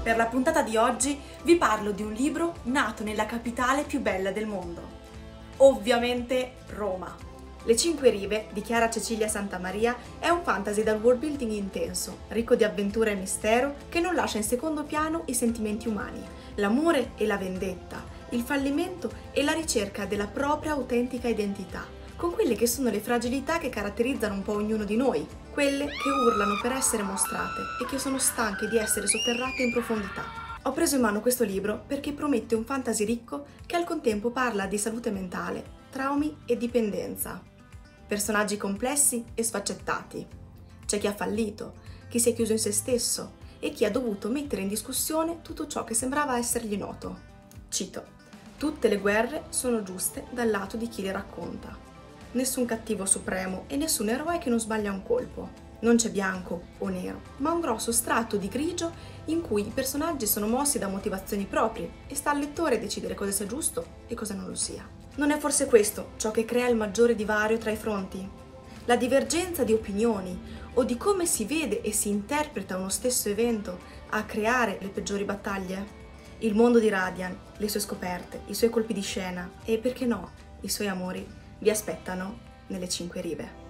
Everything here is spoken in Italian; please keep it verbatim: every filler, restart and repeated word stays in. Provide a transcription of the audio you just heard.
Per la puntata di oggi vi parlo di un libro nato nella capitale più bella del mondo. Ovviamente Roma. Le Cinque Rive di Chiara Cecilia Santamaria è un fantasy dal world building intenso, ricco di avventura e mistero, che non lascia in secondo piano i sentimenti umani, l'amore e la vendetta, il fallimento e la ricerca della propria autentica identità, con quelle che sono le fragilità che caratterizzano un po' ognuno di noi, quelle che urlano per essere mostrate e che sono stanche di essere sotterrate in profondità. Ho preso in mano questo libro perché promette un fantasy ricco che al contempo parla di salute mentale, traumi e dipendenza. Personaggi complessi e sfaccettati. C'è chi ha fallito, chi si è chiuso in se stesso e chi ha dovuto mettere in discussione tutto ciò che sembrava essergli noto. Cito: tutte le guerre sono giuste dal lato di chi le racconta. Nessun cattivo supremo e nessun eroe che non sbaglia un colpo. Non c'è bianco o nero, ma un grosso strato di grigio in cui i personaggi sono mossi da motivazioni proprie e sta al lettore decidere cosa sia giusto e cosa non lo sia. Non è forse questo ciò che crea il maggiore divario tra i fronti? La divergenza di opinioni o di come si vede e si interpreta uno stesso evento a creare le peggiori battaglie? Il mondo di Radiant, le sue scoperte, i suoi colpi di scena e, perché no, i suoi amori vi aspettano nelle Cinque Rive.